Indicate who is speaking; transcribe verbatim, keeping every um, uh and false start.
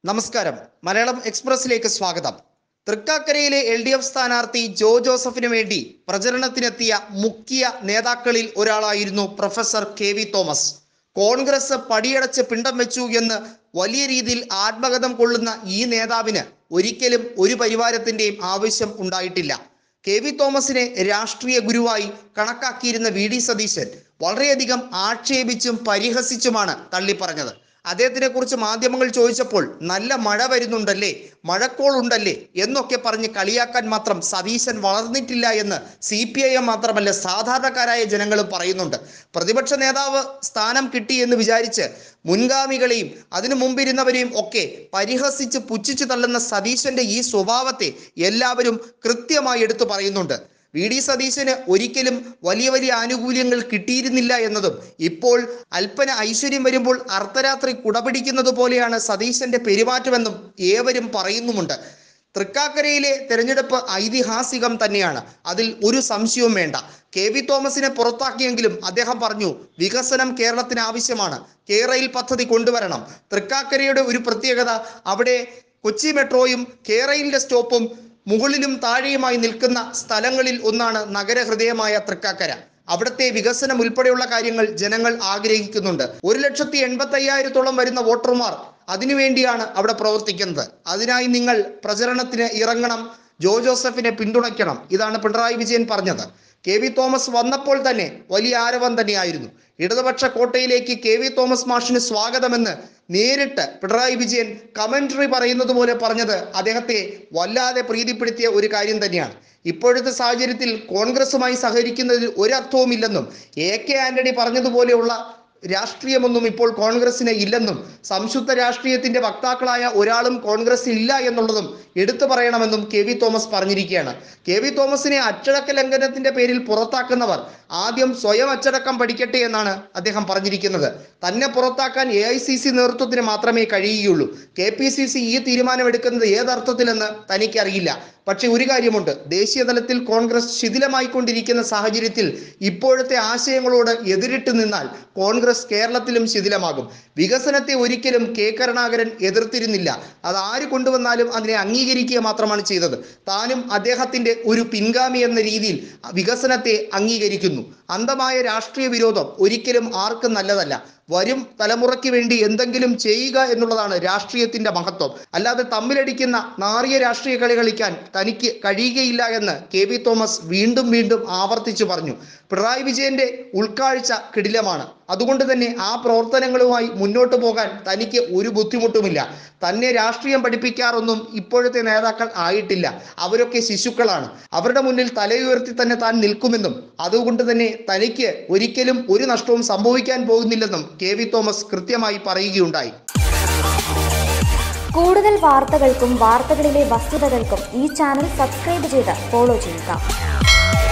Speaker 1: നമസ്കാരം. മലയാളം എക്സ്പ്രസിലേക്ക് സ്വാഗതം. തൃക്കാക്കരയിലെ L D F സ്ഥാനാർത്ഥി ജോ ജോസഫിന് വേണ്ടി പ്രചരണത്തിനെത്തിയ മുഖ്യ നേതാക്കളിൽ ഒരാളായിരുന്നു professor K V Thomas. Congress പടിയടച്ച് പിണ്ടം വെച്ചു എന്ന് വലിയ രീതിയിൽ ആത്മകഥം കൊള്ളുന്ന ഈ നേതാവിന് ഒരിക്കലും ഒരു പരിവാരത്തിൻ്റെയും ആവശ്യം ഉണ്ടായിട്ടില്ല. കെ വി തോമസിനെ രാഷ്ട്രീയ ഗുരുവായി കണക്കാക്കിയിരുന്ന വി ഡി സതീശൻ വളരെയധികം ആക്ഷേപിച്ചും പരിഹസിച്ചുമാണ് തള്ളിപ്പറഞ്ഞത്. അദ്ദേഹത്തിനെ കുറിച്ച് മാധ്യമങ്ങൾ ചോദിച്ചപ്പോൾ നല്ല മഴ വരുന്നുണ്ടല്ലേ, മഴക്കോൾ ഉണ്ടല്ലേ എന്നൊക്കെ പറഞ്ഞ് കളിയാക്കാൻ മാത്രം സതീശൻ വളർന്നിട്ടില്ല എന്ന് സി പി ഐ എം മാത്രമല്ല സാധാരണക്കാരായ ജനങ്ങളും പറയുന്നുണ്ട്. പ്രതിപക്ഷ നേതാവ് സ്ഥാനം കിട്ടി എന്ന് വിചാരിച്ച് മുൻഗാമികളെയും അതിനു മുമ്പിരുന്നവരെയും ഒക്കെ പരിഹസിച്ച് പുച്ഛിച്ചു തള്ളുന്ന സതീശന്റെ ഈ സ്വഭാവത്തെ എല്ലാവരും കൃത്യമായി എടുത്തു പറയുന്നുണ്ട്. വി ഡി സതീശന് ഒരിക്കലും വലിയ വലിയ ആനുകൂല്യങ്ങൾ കിട്ടിയിരുന്നില്ല എന്നതും ഇപ്പോൾ അല്പന ഐശ്വര്യം വരുമ്പോൾ അർദ്ധരാത്രി കുടപിടിക്കുന്നത് പോലെയാണ് സതീശന്റെ പെരുമാറ്റമെന്നും ഏവരും പറയുന്നുമുണ്ട്. തൃക്കാക്കരയിലെ തെരഞ്ഞെടുപ്പ് ഐതിഹാസികം തന്നെയാണ്, അതിൽ ഒരു സംശയവും വേണ്ട. കെ വി തോമസിനെ പുറത്താക്കിയെങ്കിലും അദ്ദേഹം പറഞ്ഞു, വികസനം കേരളത്തിന് ആവശ്യമാണ്, കേരയിൽ പദ്ധതി കൊണ്ടുവരണം. തൃക്കാക്കരയുടെ ഒരു പ്രത്യേകത, അവിടെ കൊച്ചി മെട്രോയും കേരയിലെ സ്റ്റോപ്പും മുകളിലും താഴെയുമായി നിൽക്കുന്ന സ്ഥലങ്ങളിൽ ഒന്നാണ് നഗരഹൃദയമായ തൃക്കാക്കര. അവിടുത്തെ വികസനം ഉൾപ്പെടെയുള്ള കാര്യങ്ങൾ ജനങ്ങൾ ആഗ്രഹിക്കുന്നുണ്ട്. ഒരു ലക്ഷത്തി എൺപത്തി അയ്യായിരത്തോളം വരുന്ന വോട്ടർമാർ അതിനുവേണ്ടിയാണ് അവിടെ പ്രവർത്തിക്കുന്നത്. അതിനായി നിങ്ങൾ പ്രചരണത്തിന് ഇറങ്ങണം, ജോ ജോസഫിനെ പിന്തുണയ്ക്കണം. ഇതാണ് പിണറായി വിജയൻ പറഞ്ഞത്. കെ വി തോമസ് വന്നപ്പോൾ തന്നെ വലിയ ആരവം തന്നെയായിരുന്നു. ഇടതുപക്ഷ കോട്ടയിലേക്ക് കെ വി തോമസ് മാഷിന് സ്വാഗതമെന്ന് നേരിട്ട് പിണറായി വിജയൻ കമന്ററി പറയുന്നത് പോലെ പറഞ്ഞത് അദ്ദേഹത്തെ വല്ലാതെ പ്രീതിപ്പെടുത്തിയ ഒരു കാര്യം തന്നെയാണ്. ഇപ്പോഴത്തെ സാഹചര്യത്തിൽ കോൺഗ്രസുമായി സഹകരിക്കുന്നതിൽ ഒരർത്ഥവുമില്ലെന്നും എ കെ ആന്റണി പറഞ്ഞതുപോലെയുള്ള രാഷ്ട്രീയമൊന്നും ഇപ്പോൾ കോൺഗ്രസിന് ഇല്ലെന്നും സംശുദ്ധ രാഷ്ട്രീയത്തിന്റെ വക്താക്കളായ ഒരാളും കോൺഗ്രസിൽ ഇല്ല എന്നുള്ളതും എടുത്തു പറയണമെന്നും കെ വി തോമസ് പറഞ്ഞിരിക്കുകയാണ്. കെ വി തോമസിനെ അച്ചടക്ക ലംഘനത്തിന്റെ പേരിൽ പുറത്താക്കുന്നവർ ആദ്യം സ്വയം അച്ചടക്കം പഠിക്കട്ടെ എന്നാണ് അദ്ദേഹം പറഞ്ഞിരിക്കുന്നത്. തന്നെ പുറത്താക്കാൻ എ ഐ സി സി നേതൃത്വത്തിന് മാത്രമേ കഴിയുകയുള്ളൂ. കെ പി സി സി ഈ തീരുമാനമെടുക്കുന്നത് ഏതർത്ഥത്തിലെന്ന് തനിക്കറിയില്ല. പക്ഷെ ഒരു കാര്യമുണ്ട്, ദേശീയ തലത്തിൽ കോൺഗ്രസ് ശിഥിലമായിക്കൊണ്ടിരിക്കുന്ന സാഹചര്യത്തിൽ ഇപ്പോഴത്തെ ആശയങ്ങളോട് എതിരിട്ട് നിന്നാൽ കോൺഗ്രസ് കേരളത്തിലും ശിഥിലമാകും. വികസനത്തെ ഒരിക്കലും കെ കരുണാകരൻ എതിർത്തിരുന്നില്ല. അത് ആര് കൊണ്ടുവന്നാലും അതിനെ അംഗീകരിക്കുക മാത്രമാണ് ചെയ്തത്. താനും അദ്ദേഹത്തിന്റെ ഒരു പിൻഗാമി എന്ന രീതിയിൽ വികസനത്തെ അംഗീകരിക്കുന്നു. അന്ധമായ രാഷ്ട്രീയ വിരോധം ഒരിക്കലും ആർക്കും നല്ലതല്ല. വരും തലമുറയ്ക്ക് വേണ്ടി എന്തെങ്കിലും ചെയ്യുക എന്നുള്ളതാണ് രാഷ്ട്രീയത്തിന്റെ മഹത്വം. അല്ലാതെ തമ്മിലടിക്കുന്ന നാറിയ രാഷ്ട്രീയ കളി കളിക്കാൻ തനിക്ക് കഴിയുകയില്ല എന്ന് കെ വി തോമസ് വീണ്ടും വീണ്ടും ആവർത്തിച്ചു പറഞ്ഞു. പിണറായി വിജയന്റെ ഉൾക്കാഴ്ച കിടിലമാണ്. അതുകൊണ്ട് തന്നെ ആ പ്രവർത്തനങ്ങളുമായി മുന്നോട്ട് പോകാൻ തനിക്ക് ഒരു ബുദ്ധിമുട്ടുമില്ല. തന്നെ രാഷ്ട്രീയം പഠിപ്പിക്കാറൊന്നും ഇപ്പോഴത്തെ നേതാക്കൾ ആയിട്ടില്ല. അവരൊക്കെ ശിശുക്കളാണ്. അവരുടെ മുന്നിൽ തലയുയർത്തി തന്നെ താൻ നിൽക്കുമെന്നും അതുകൊണ്ട് തന്നെ തനിക്ക് ഒരിക്കലും ഒരു നഷ്ടവും സംഭവിക്കാൻ പോകുന്നില്ലെന്നും കെ വി തോമസ് കൃത്യമായി പറയുകയുണ്ടായി.
Speaker 2: കൂടുതൽ വാർത്തകൾക്കും വാർത്തകളിലെ വസ്തുതകൾക്കും ഈ ചാനൽ സബ്സ്ക്രൈബ് ചെയ്ത് ഫോളോ ചെയ്യുക.